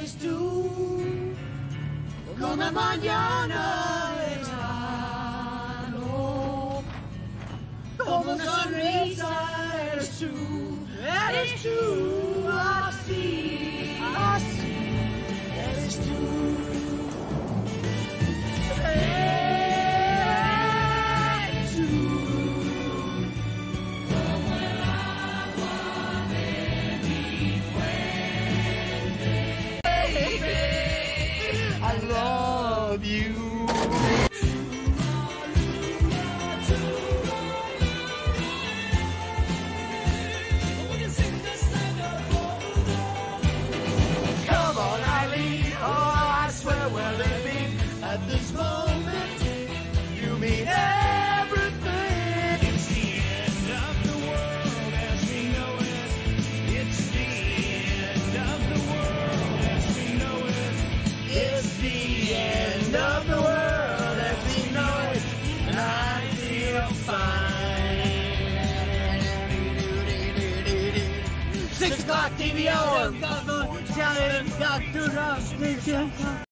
eres tú, como mañana lejano, como una sonrisa eres tú, así, así, eres tú. I love you. Come on, Eileen. Oh, I swear we're living at this moment. You mean everything. It's the end of the world as we know it. It's the end of the world as we know it. It's the end of the world as we know it, and I feel fine. 6 o'clock TVO,